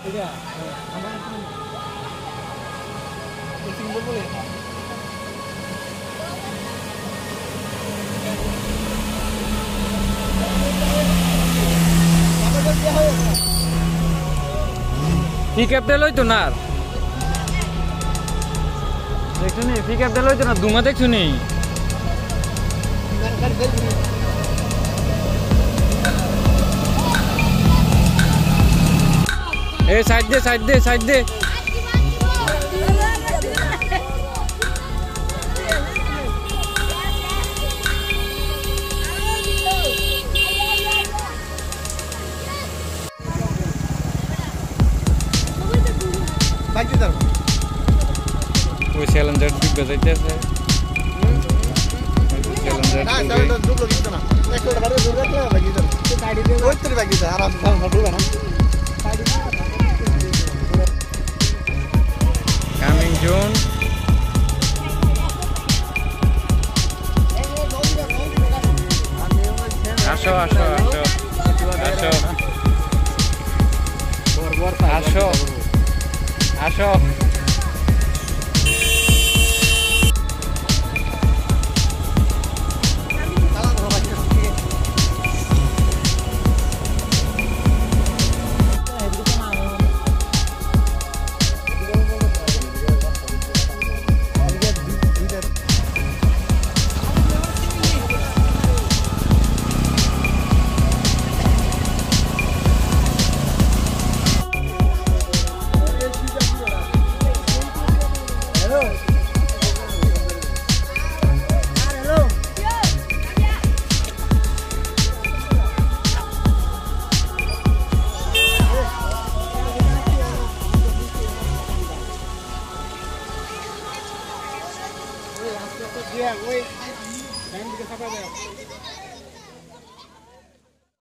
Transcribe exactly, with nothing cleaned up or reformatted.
Iya, aman kan? Kucing boleh. Pickup দিল তো না দেখছো নি পিকআপ দিল তো না দুমা দেখছো নি এ সাইড দে সাইড দে সাইড দে Bagi tar. ওই চ্যালেঞ্জার দিবে যাইতেছে চ্যালেঞ্জার না চ্যালেঞ্জার দুটো দিতে না একটা বারে জোর রাখলে bagi tar. গাড়ি দিয়ে ওই তোর bagi tar আরাম আরাম ঢুকবে না গাড়ি কামিং জোন আসো আসো আসো আসো আসো আসো dia, woi. Main di kesapa dia.